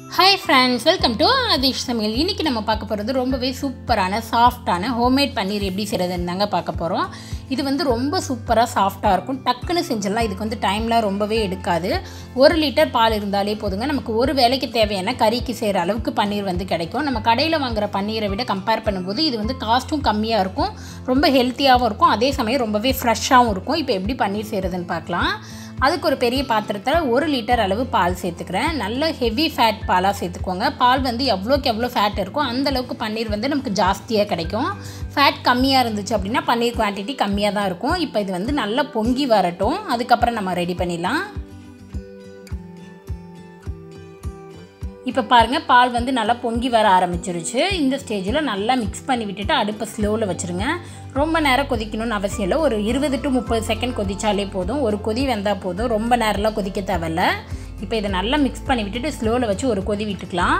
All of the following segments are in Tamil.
Hi friends, welcome to Adish Samil. இன்னைக்கு நம்ம பார்க்க போறது ரொம்பவே சூப்பரான சாஃப்ட்டான ஹோம்மேட் பன்னீர் எப்படி செய்யறதுன்னு தாங்க பார்க்க போறோம். இது வந்து ரொம்ப சூப்பரா சாஃப்ட்டா இருக்கும். டக்குன்னு செஞ்சிடலாம். இதுக்கு வந்து டைம்ல ரொம்பவே எடுக்காது. 1 லிட்டர் பால் இருந்தாலே போதுங்க. நமக்கு ஒரு வேளைக்கு தேவையான கறிக்கு செய்யற அளவுக்கு பன்னீர் வந்து கிடைக்கும். நம்ம கடையில வாங்குற பன்னீரை விட கம்பேர் பண்ணும்போது இது வந்து காஸ்டும் கம்மியா இருக்கும். ரொம்ப ஹெல்த்தியாவும் இருக்கும். அதே சமயம் ரொம்பவே ஃப்ரெஷ்ஷாவும் இருக்கும். இப்போ எப்படி பன்னீர் செய்யறதுன்னு பார்க்கலாம். அதுக்கு ஒரு பெரிய பாத்திரத்தில் 1 லிட்டர் அளவு பால் சேர்த்துக்கிறேன். நல்ல ஹெவி ஃபேட் பாலாக சேர்த்துக்கோங்க. பால் வந்து எவ்வளோக்கு எவ்வளோ ஃபேட் இருக்கோ அந்தளவுக்கு பன்னீர் வந்து நமக்கு ஜாஸ்தியாக கிடைக்கும். ஃபேட் கம்மியாக இருந்துச்சு அப்படின்னா பன்னீர் குவான்டிட்டி கம்மியாக தான் இருக்கும். இப்போ இது வந்து நல்லா பொங்கி வரட்டும். அதுக்கப்புறம் நம்ம ரெடி பண்ணிடலாம். இப்போ பாருங்கள், பால் வந்து நல்லா பொங்கி வர ஆரம்பிச்சிருச்சு. இந்த ஸ்டேஜில் நல்லா மிக்ஸ் பண்ணி விட்டுட்டு அடுப்பை ஸ்லோவில் வச்சுருங்க. ரொம்ப நேரம் கொதிக்கணும்னு அவசியம் இல்லை. ஒரு 20 to 30 செகண்ட் கொதிச்சாலே போதும். ஒரு கொதி வந்தால் போதும். ரொம்ப நேரம்லாம் கொதிக்க தேவையில்ல. இப்போ இதை நல்லா மிக்ஸ் பண்ணி விட்டுட்டு ஸ்லோவில் வச்சு ஒரு கொதி விட்டுக்கலாம்.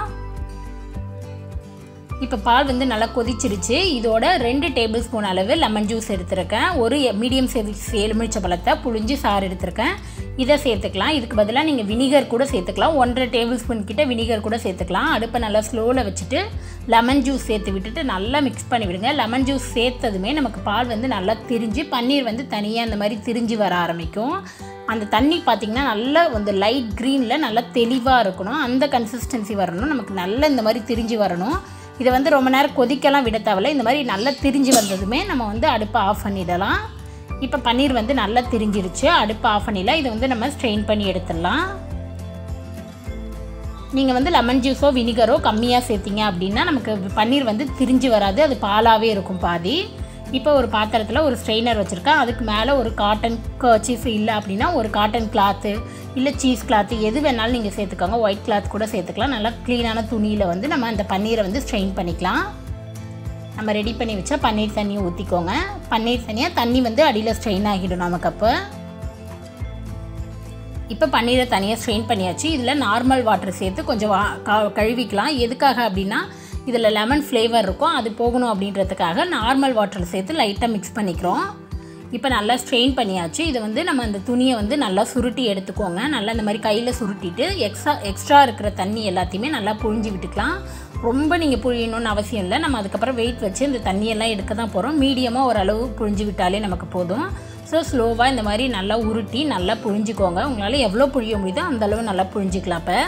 இப்போ பால் வந்து நல்லா கொதிச்சிருச்சு. இதோட 2 டேபிள் ஸ்பூன் அளவு லெமன் ஜூஸ் எடுத்துருக்கேன். ஒரு மீடியம் சைஸ் எலுமிச்சை பழத்தை புழிஞ்சு சாறு எடுத்துருக்கேன். இதை சேர்த்துக்கலாம். இதுக்கு பதிலாக நீங்கள் வினிகர் கூட சேர்த்துக்கலாம். 1.5 டேபிள் ஸ்பூன் கிட்ட வினிகர் கூட சேர்த்துக்கலாம். அடுப்பை நல்லா ஸ்லோவில் வச்சுட்டு லெமன் ஜூஸ் சேர்த்து விட்டுட்டு நல்லா மிக்ஸ் பண்ணி விடுங்க. லெமன் ஜூஸ் சேர்த்ததுமே நமக்கு பால் வந்து நல்லா திரிஞ்சு பன்னீர் வந்து தனியாக இந்த மாதிரி திரிஞ்சு வர ஆரம்பிக்கும். அந்த தண்ணி பார்த்திங்கன்னா நல்லா வந்து லைட் க்ரீனில் நல்லா தெளிவாக இருக்கணும். அந்த கன்சிஸ்டன்சி வரணும். நமக்கு நல்லா இந்த மாதிரி திரிஞ்சு வரணும். இதை வந்து ரொம்ப நேரம் கொதிக்கலாம் விட தேவையில்லை. இந்த மாதிரி நல்லா திரிஞ்சு வந்ததுமே நம்ம வந்து அடுப்பை ஆஃப் பண்ணிடலாம். இப்போ பன்னீர் வந்து நல்லா திரிஞ்சிருச்சு. அடுப்பை ஆஃப் பண்ணிடலாம். இதை வந்து நம்ம ஸ்ட்ரெயின் பண்ணி எடுத்துடலாம். நீங்கள் வந்து லெமன் ஜூஸோ வினிகரோ கம்மியாக சேர்த்திங்க அப்படின்னா நமக்கு பன்னீர் வந்து திரிஞ்சு வராது. அது பாலாகவே இருக்கும் பாதி. இப்போ ஒரு பாத்திரத்தில் ஒரு ஸ்ட்ரெயினர் வச்சுருக்கேன். அதுக்கு மேலே ஒரு காட்டன் கர்ச்சீஃப் இல்லை அப்படின்னா ஒரு காட்டன் கிளாத்து இல்லை சீஸ் கிளாத்து எது வேணாலும் நீங்கள் சேர்த்துக்கோங்க. ஒயிட் கிளாத் கூட சேர்த்துக்கலாம். நல்லா க்ளீனான துணியில் வந்து நம்ம அந்த பன்னீரை வந்து ஸ்ட்ரெயின் பண்ணிக்கலாம். நம்ம ரெடி பண்ணி வச்சா பன்னீர் தண்ணியை ஊற்றிக்கோங்க. பன்னீர் தண்ணி வந்து அடியில் ஸ்ட்ரெயின் ஆகிடும் நமக்கு. இப்போ பன்னீரை தனியாக ஸ்ட்ரெயின் பண்ணியாச்சு. இதில் நார்மல் வாட்டர் சேர்த்து கொஞ்சம் கழுவிக்கலாம். எதுக்காக அப்படின்னா இதில் லெமன் ஃப்ளேவர் இருக்கும். அது போகணும் அப்படின்றதுக்காக நார்மல் வாட்டர் சேர்த்து லைட்டாக மிக்ஸ் பண்ணிக்கிறோம். இப்போ நல்லா ஸ்ட்ரெயின் பண்ணியாச்சு. இதை வந்து நம்ம அந்த துணியை வந்து நல்லா சுருட்டி எடுத்துக்கோங்க. நல்லா இந்த மாதிரி கையில் சுருட்டிட்டு எக்ஸ்ட்ரா இருக்கிற தண்ணி எல்லாத்தையுமே நல்லா புழிஞ்சு விட்டுக்கலாம். ரொம்ப நீங்கள் புழியணும்னு அவசியம் இல்லை. நம்ம அதுக்கப்புறம் வெயிட் வச்சு இந்த தண்ணியெல்லாம் எடுக்க தான் போகிறோம். மீடியமாக ஓரளவு புழிஞ்சு விட்டாலே நமக்கு போதும். ஸோ ஸ்லோவாக இந்த மாதிரி நல்லா உருட்டி நல்லா புழிஞ்சிக்கோங்க. உங்களால் எவ்வளோ புழிய முடியுதோ அந்தளவு நல்லா புழிஞ்சிக்கலாம். இப்போ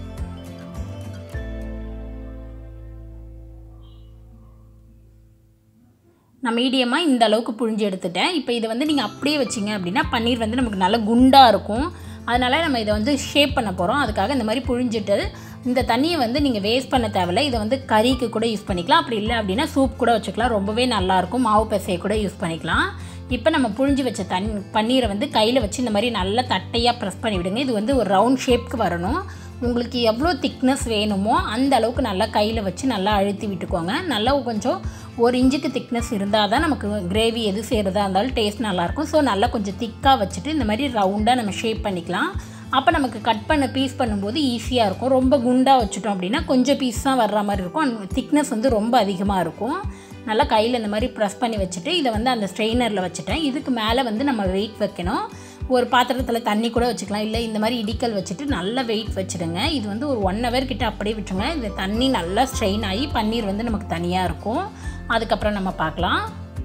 நான் மீடியமாக இந்த அளவுக்கு புழிஞ்சு எடுத்துட்டேன். இப்போ இதை வந்து நீங்கள் அப்படியே வச்சிங்க அப்படின்னா பன்னீர் வந்து நமக்கு நல்லா குண்டாக இருக்கும். அதனால் நம்ம இதை வந்து ஷேப் பண்ண போகிறோம். அதுக்காக இந்த மாதிரி புழிஞ்சிட்டு இந்த தண்ணியை வந்து நீங்கள் வேஸ்ட் பண்ண தேவையில்லை. இதை வந்து கறிக்கு கூட யூஸ் பண்ணிக்கலாம். அப்படி இல்லை அப்படின்னா சூப் கூட வச்சுக்கலாம். ரொம்பவே நல்லாயிருக்கும். மாவு பெசையை கூட யூஸ் பண்ணிக்கலாம். இப்போ நம்ம புழிஞ்சு வச்ச பன்னீரை வந்து கையில் வச்சு இந்த மாதிரி நல்லா தட்டையாக ப்ரெஸ் பண்ணி விடுங்க. இது வந்து ஒரு ரவுண்ட் ஷேப்க்கு வரணும். உங்களுக்கு எவ்வளோ திக்னஸ் வேணுமோ அந்த அளவுக்கு நல்லா கையில் வச்சு நல்லா அழுத்தி விட்டுக்கோங்க. நல்லா கொஞ்சம் 1 இன்ச்சுக்கு திக்னஸ் இருந்தால் தான் நமக்கு கிரேவி எது செய்கிறதா இருந்தாலும் டேஸ்ட் நல்லாயிருக்கும். ஸோ நல்லா கொஞ்சம் திக்காக வச்சுட்டு இந்த மாதிரி ரவுண்டாக நம்ம ஷேப் பண்ணிக்கலாம். அப்போ நமக்கு கட் பண்ண பீஸ் பண்ணும்போது ஈஸியாக இருக்கும். ரொம்ப குண்டாக வச்சுட்டோம் அப்படின்னா கொஞ்சம் பீஸ் தான் வர்ற மாதிரி இருக்கும். திக்னஸ் வந்து ரொம்ப அதிகமாக இருக்கும். நல்லா கையில் இந்த மாதிரி ப்ரெஸ் பண்ணி வச்சுட்டு இதை வந்து அந்த ஸ்ட்ரெயினரில் வச்சுட்டேன். இதுக்கு மேலே வந்து நம்ம வெயிட் வைக்கணும். ஒரு பாத்திரத்தில் தண்ணி கூட வச்சுக்கலாம். இல்லை இந்த மாதிரி இடிக்கல் வச்சுட்டு நல்லா வெயிட் வச்சுடுங்க. இது வந்து ஒரு 1 hour கிட்ட அப்படியே விட்டுருங்க. இந்த தண்ணி நல்லா ஸ்ட்ரெயின் ஆகி பன்னீர் வந்து நமக்கு தனியாக இருக்கும். அதுக்கப்புறம் நம்ம பார்க்கலாம்.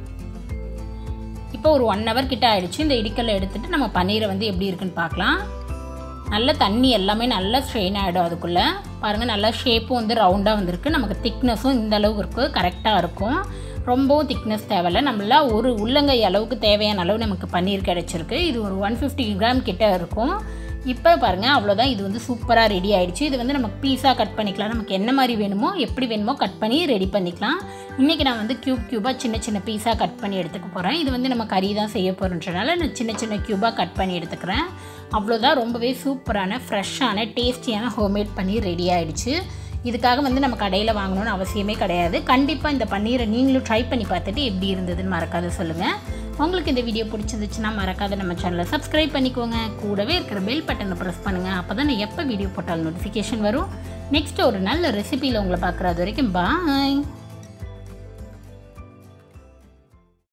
இப்போ ஒரு 1 hour கிட்ட ஆகிடுச்சு. இந்த இடிக்கல்லை எடுத்துகிட்டு நம்ம பன்னீரை வந்து எப்படி இருக்குன்னு பார்க்கலாம். நல்ல தண்ணி எல்லாமே நல்லா ஸ்ட்ரெயின் ஆகிடும். அதுக்குள்ளே பாருங்கள், நல்லா ஷேப்பும் வந்து ரவுண்டாக வந்திருக்கு. நமக்கு திக்னஸும் இந்த அளவுக்கு இருக்குது. கரெக்டாக இருக்கும். ரொம்பவும் திக்னஸ் தேவையில்லை. நம்மள ஒரு உள்ளங்கை அளவுக்கு தேவையான அளவு நமக்கு பன்னீர் கிடச்சிருக்கு. இது ஒரு 150 கிராம் கிட்ட இருக்கும். இப்போ பாருங்கள், அவ்வளோதான். இது வந்து சூப்பராக ரெடி ஆகிடுச்சு. இது வந்து நமக்கு பீஸாக கட் பண்ணிக்கலாம். நமக்கு என்ன மாதிரி வேணுமோ எப்படி வேணுமோ கட் பண்ணி ரெடி பண்ணிக்கலாம். இன்றைக்கி நான் வந்து க்யூபாக சின்ன பீஸாக கட் பண்ணி எடுத்துக்க போகிறேன். இது வந்து நம்ம கறி தான் செய்ய போகிறோன்றனால நான் சின்ன க்யூபாக கட் பண்ணி எடுத்துக்கிறேன். அவ்வளோதான். ரொம்பவே சூப்பரான ஃப்ரெஷ்ஷான டேஸ்டியான ஹோம்மேட் பன்னீர் ரெடி ஆகிடுச்சு. இதுக்காக வந்து நம்ம கடையில் வாங்கணும்னு அவசியமே கிடையாது. கண்டிப்பாக இந்த பன்னீரை நீங்களும் ட்ரை பண்ணி பார்த்துட்டு எப்படி இருந்ததுன்னு மறக்காத சொல்லுங்கள். உங்களுக்கு இந்த வீடியோ பிடிச்சிருந்துச்சுன்னா மறக்காத நம்ம சேனலை சப்ஸ்கிரைப் பண்ணிக்கோங்க. கூடவே இருக்கிற பெல் பட்டனை ப்ரெஸ் பண்ணுங்கள். அப்போ தான் எப்போ வீடியோ போட்டாலும் நோட்டிஃபிகேஷன் வரும். நெக்ஸ்ட்டு ஒரு நல்ல ரெசிபியில் உங்களை பார்க்குறது வரைக்கும் பாய்.